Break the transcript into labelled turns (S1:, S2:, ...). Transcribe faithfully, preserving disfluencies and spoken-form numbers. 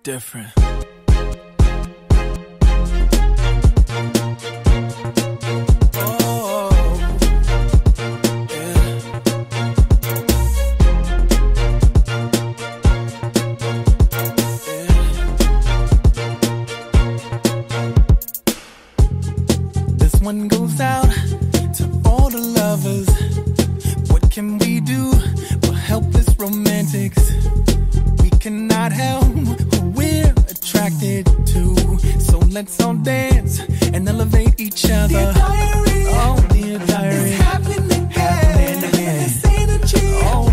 S1: different.
S2: One goes out to all the lovers. What can we do? We're helpless romantics. We cannot help who we're attracted to. So let's all dance and elevate each other.
S3: Dear diary,
S2: oh dear diary,
S3: it's happening again.
S2: happening again.
S3: This energy.
S2: Oh,